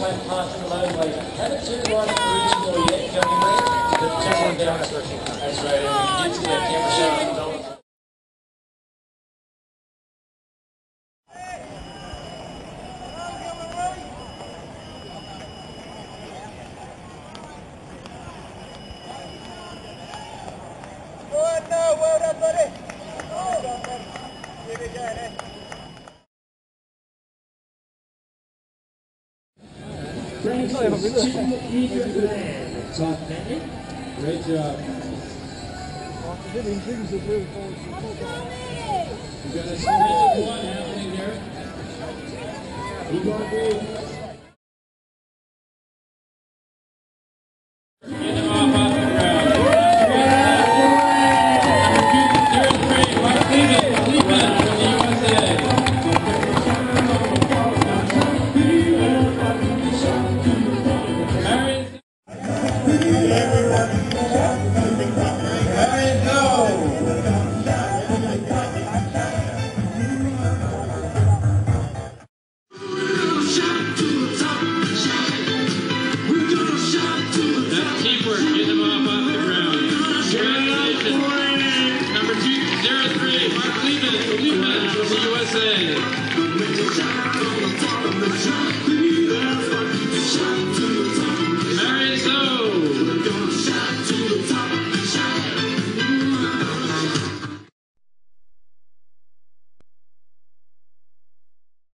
playing part in the motivator. Haven't turned right at the original yet, Johnny Lee. But just one down. That's right. And we get to that camera shot. Well done, buddy. Well done, buddy. Here we go, then. Great job. We've got a split of one happening here. We've got to get them off the ground. Mark Cleveland from the USA. Teamwork, get them off the ground. Congratulations. Number 203, Mark Cleveland from the USA.